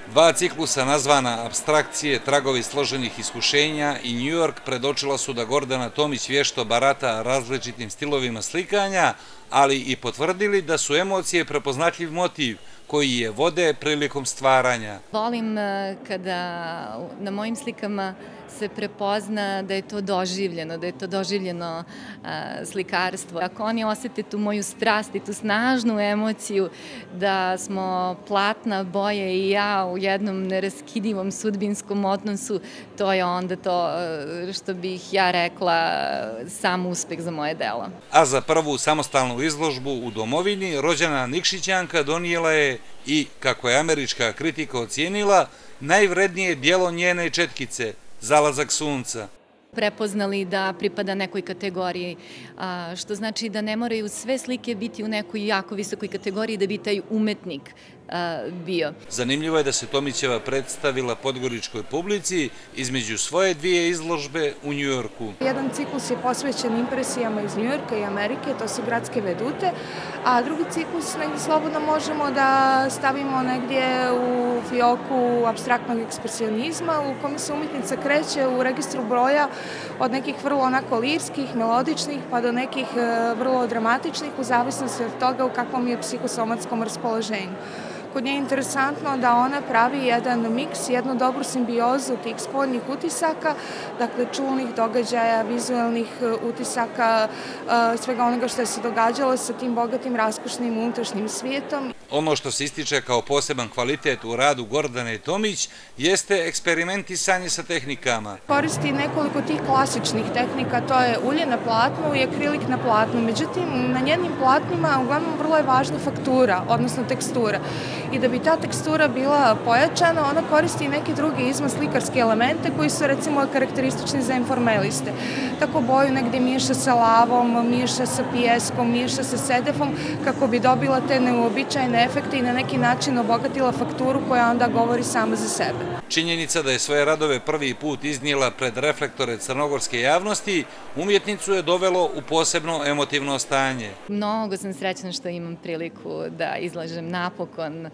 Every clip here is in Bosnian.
Dva ciklusa nazvana Apstrakcije, tragovi složenih iskušenja i New York predočila su da Gordana Tomić vješto barata različitim stilovima slikanja, ali i potvrdili da su emocije prepoznatljiv motiv koji je vode prilikom stvaranja. Volim kada na mojim slikama se prepozna da je to doživljeno slikarstvo. Ako oni osete tu moju strast i tu snažnu emociju da smo platna, boje i ja u jednom neraskidivom sudbinskom odnosu, to je onda to što bih ja rekla sam uspeh za moje delo. A za prvu samostalnu izložbu u domovini rođena Nikšićanka donijela je i, kako je američka kritika ocijenila, najvrednije djelo njene četkice – Zalazak sunca. Prepoznali da pripada nekoj kategoriji, što znači da ne moraju sve slike biti u nekoj jako visokoj kategoriji da bi taj umetnik bio. Zanimljivo je da se Tomićeva predstavila podgoričkoj publici između svoje dvije izložbe u Njujorku. Jedan ciklus je posvećen impresijama iz Njujorka i Amerike, to su gradske vedute, a drugi ciklus negdje slobodno možemo da stavimo negdje u fioku apstraktnog ekspresionizma u kome se umjetnica kreće u registru broja od nekih vrlo onako lirskih, melodičnih pa do nekih vrlo dramatičnih u zavisnosti od toga u kakvom je psihosomatskom raspoloženju. Kod nje je interesantno da ona pravi jedan miks, jednu dobru simbiozu tih spoljnih utisaka, dakle čulnih događaja, vizualnih utisaka, svega onoga što je se događalo sa tim bogatim, raskošnim unutrašnjim svijetom. Ono što se ističe kao poseban kvalitet u radu Gordane Tomić jeste eksperimentisanje sa tehnikama. Koristi nekoliko tih klasičnih tehnika, to je ulje na platnu i akrilik na platnu. Međutim, na njenim platnima uglavnom vrlo je važna faktura, odnosno tekstura. I da bi ta tekstura bila pojačana, ona koristi i neke druge izvan slikarske elemente koji su recimo karakteristični za informaliste. Tako boju negdje miješa sa lavom, miješa sa pijeskom, miješa sa sedefom kako bi dobila te neuobičajene efekte i na neki način obogatila fakturu koja onda govori sama za sebe. Činjenica da je svoje radove prvi put iznijela pred reflektore crnogorske javnosti, umjetnicu je dovelo u posebno emotivno stanje. Mnogo sam srećna što imam priliku da izlažem napokon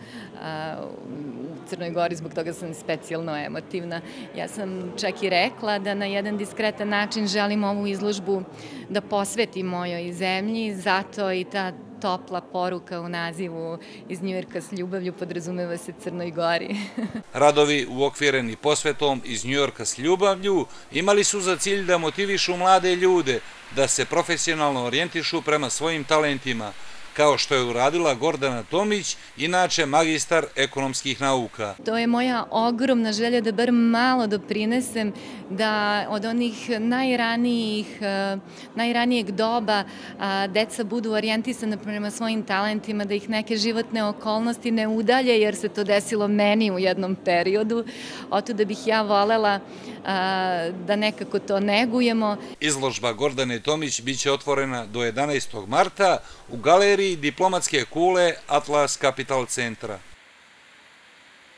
u Crnoj Gori, zbog toga sam specijalno emotivna. Ja sam čak i rekla da na jedan diskretan način želim ovu izložbu da posvetim mojoj zemlji, zato i ta topla poruka u nazivu Iz Njujorka s ljubavlju podrazumeva se Crnoj Gori. Radovi uokvireni posvetom Iz Njujorka s ljubavlju imali su za cilj da motivišu mlade ljude da se profesionalno orijentišu prema svojim talentima, kao što je uradila Gordana Tomić, inače magistar ekonomskih nauka. To je moja ogromna želja da bar malo doprinesem da od onih najranijeg doba deca budu orijentisana prema svojim talentima, da ih neke životne okolnosti ne udalje, jer se to desilo meni u jednom periodu. Oto da bih ja volela da nekako to negujemo. Izložba Gordane Tomić biće otvorena do 11. marta u galeriji Diplomatske kule Atlas Kapital centra.